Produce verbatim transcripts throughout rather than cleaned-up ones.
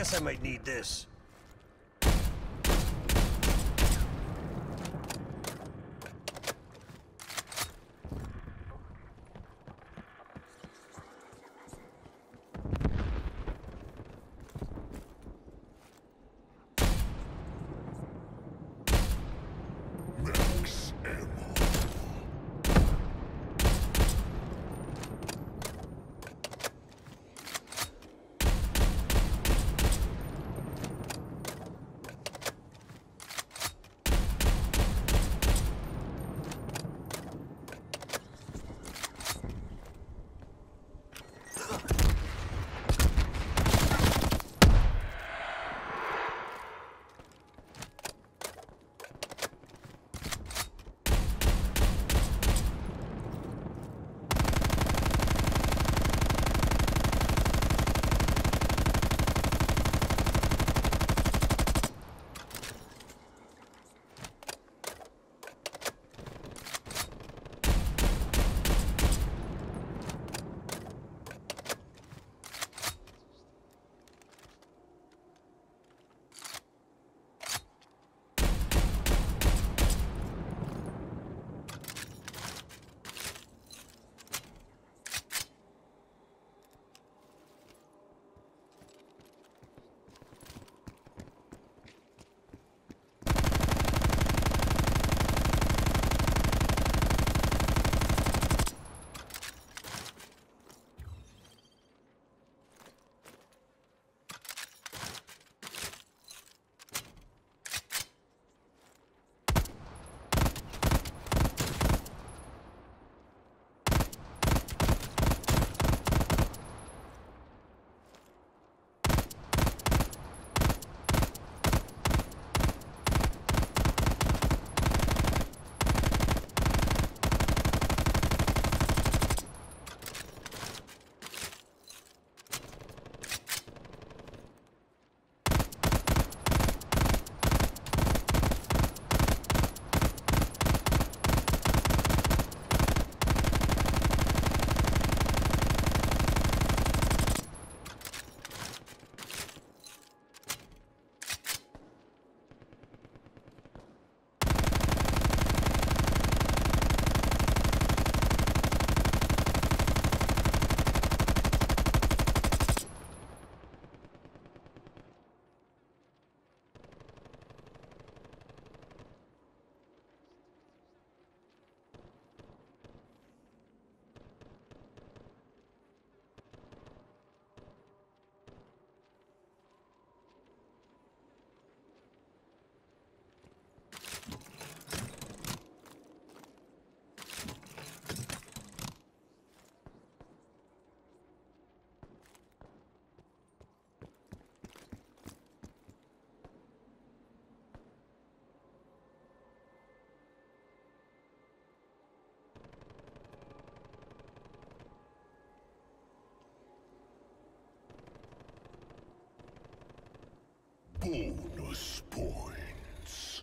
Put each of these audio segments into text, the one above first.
Guess I might need this. Max ammo. Bonus points.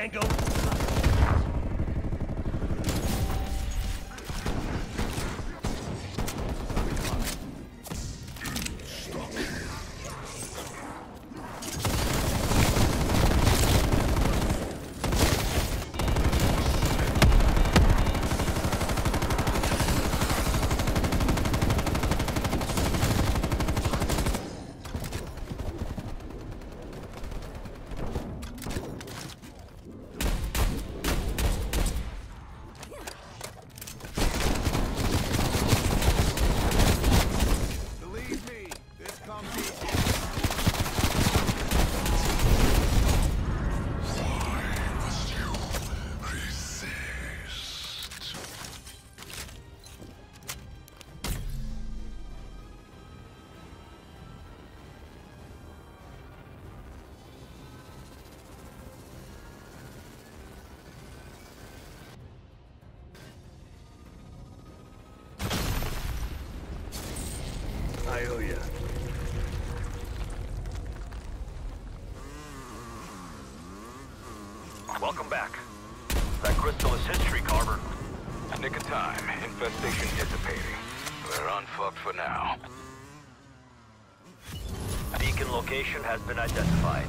Tango. I owe ya. Welcome back. That crystal is history, Carver. Nick of time. Infestation dissipating. We're unfucked for now. Beacon location has been identified.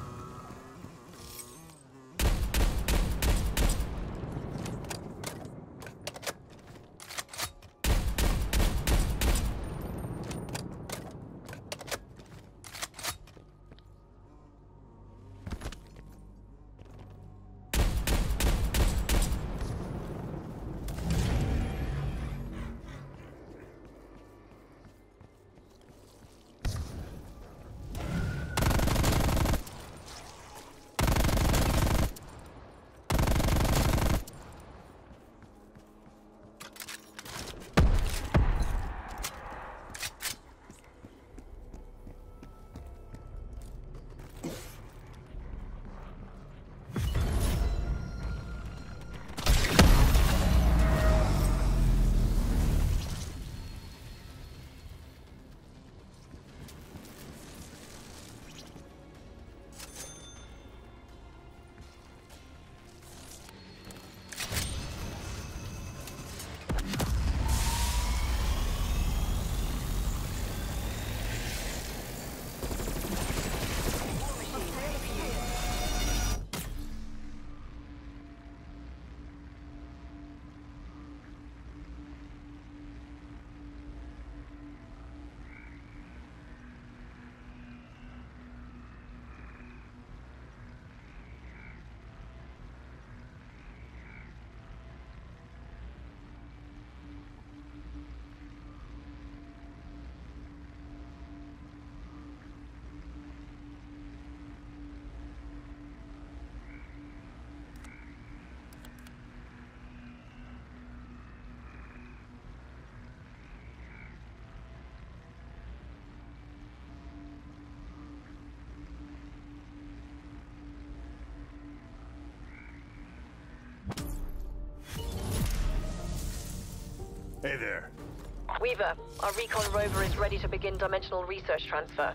Hey there. Weaver, our recon rover is ready to begin dimensional research transfer.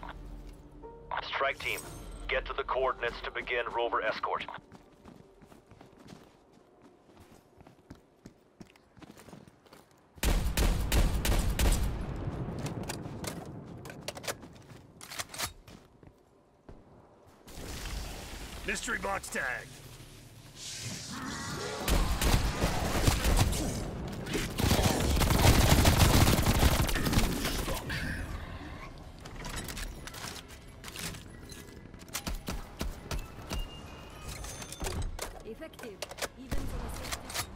Strike team, get to the coordinates to begin rover escort. Mystery box tag. Effective, even from a safe distance.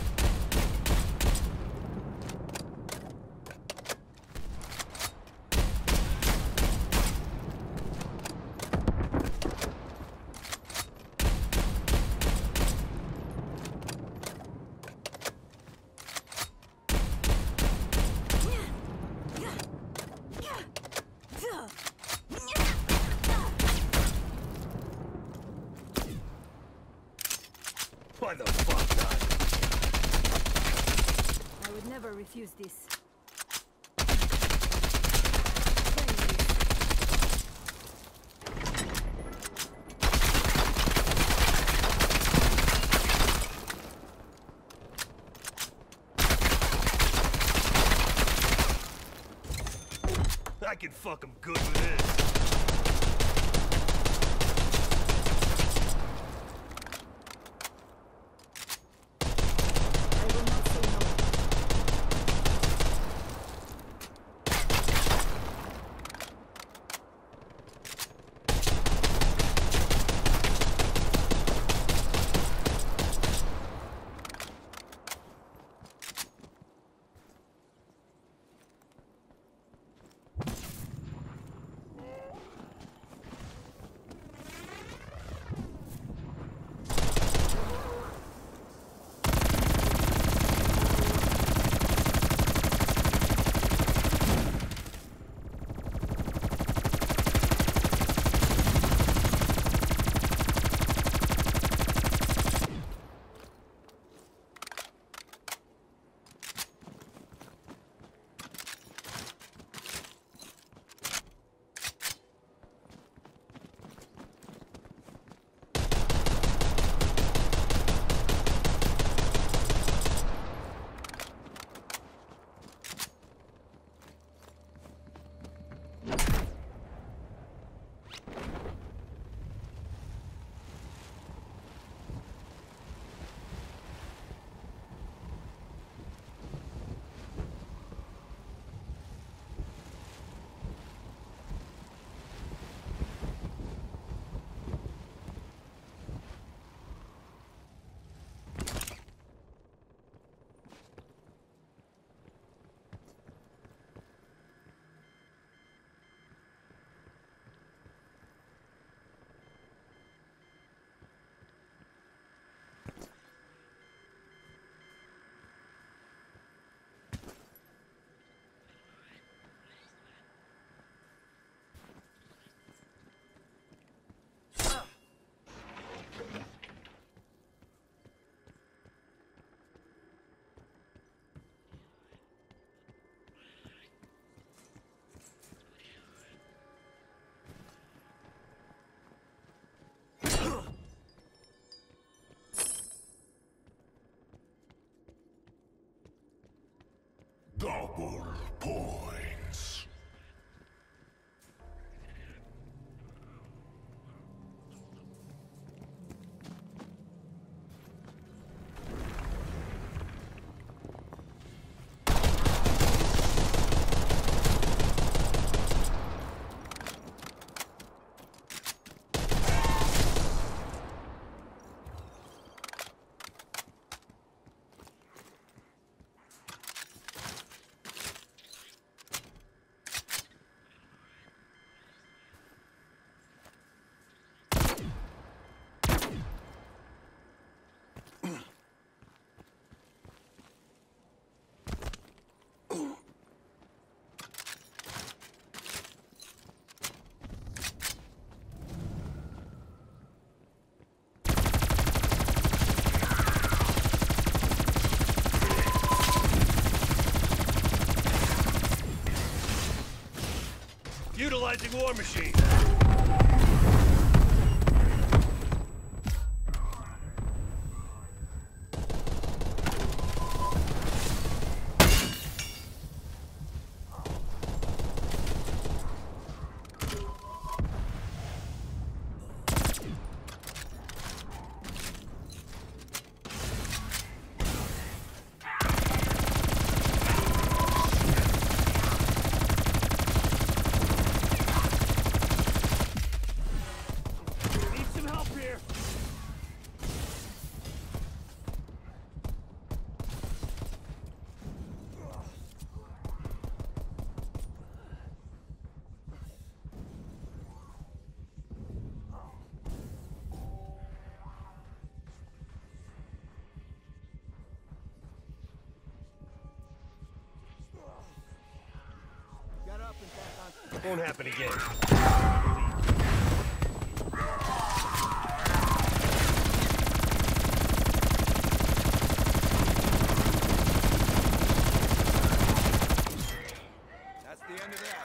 Why the fuck not? I would never refuse this. I can fuck 'em good with this. I will not say no. Double points. Utilizing War Machine. Won't happen again. That's the end of that.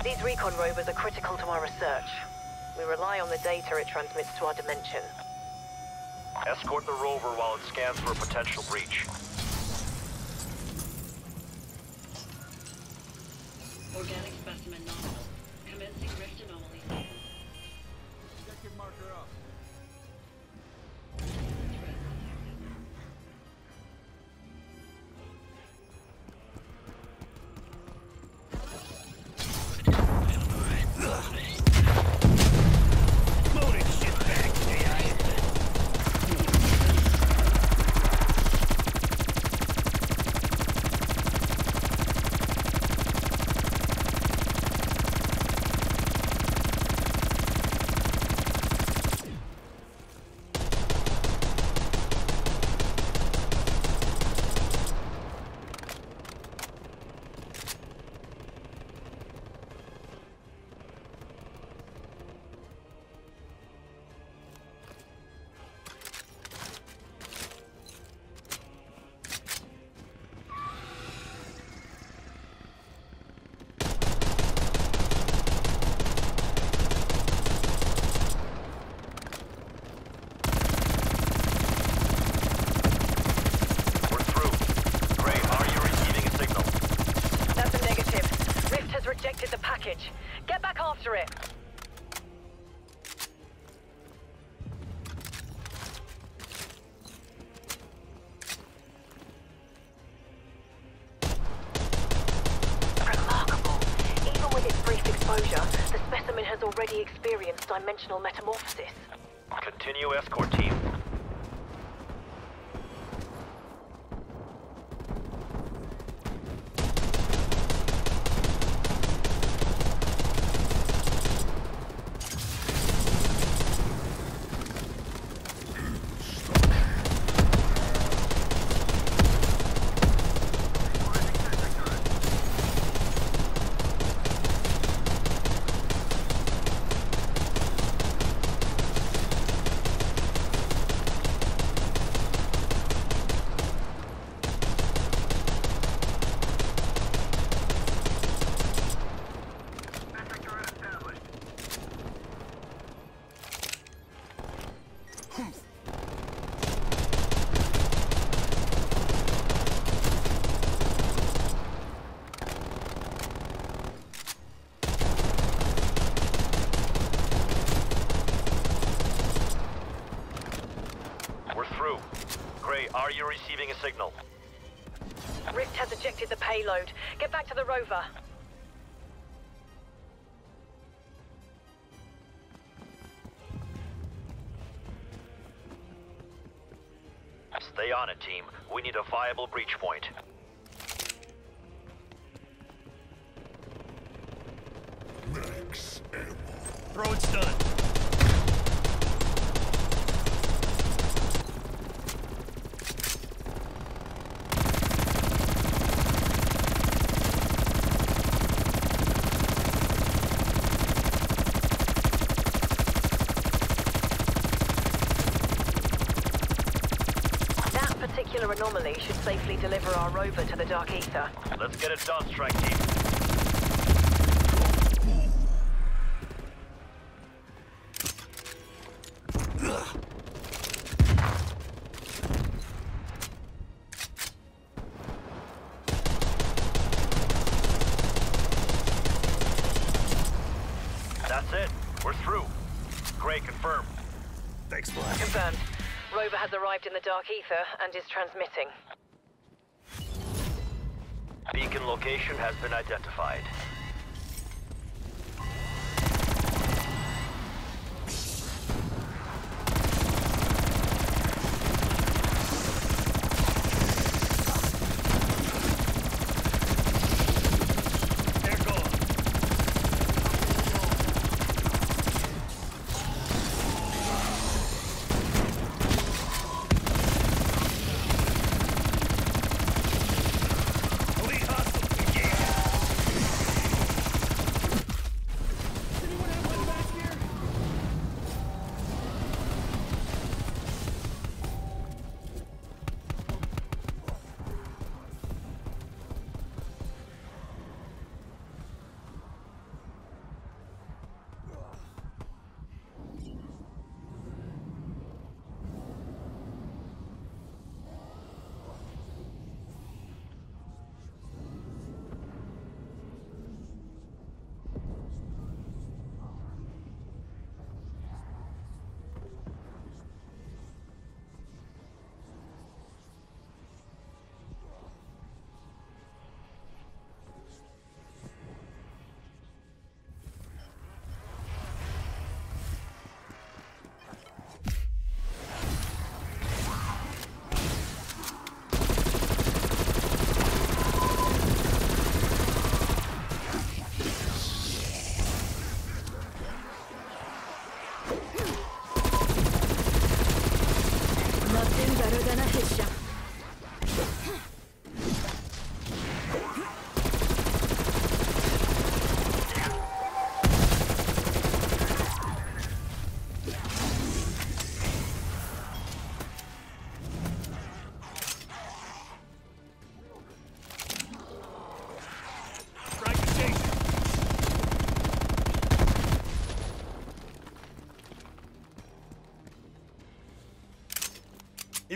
These recon rovers are critical to our research. We rely on the data it transmits to our dimension. Escort the rover while it scans for a potential breach. Organic specimen nominal. Commencing rift anomaly scan. Objective marker up. Loading shit back, A I. We're through. Gray, are you receiving a signal? That's a negative. Rift has rejected the package. Get back after it. Remarkable. Even with its brief exposure, the specimen has already experienced dimensional metamorphosis. Continue escort team. We're through. Gray, are you receiving a signal? Rift has ejected the payload. Get back to the rover. Stay on it, team. We need a viable breach point. Max ammo. Throw it stun. That particular anomaly should safely deliver our rover to the Dark Ether. Let's get it done, strike team. That's it. We're through. Gray, confirm. Thanks, Black. Confirmed. Rover has arrived in the Dark Ether and is transmitting. Beacon location has been identified. They're gone. Elite hostile engaged.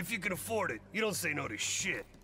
If you can afford it, you don't say no to shit.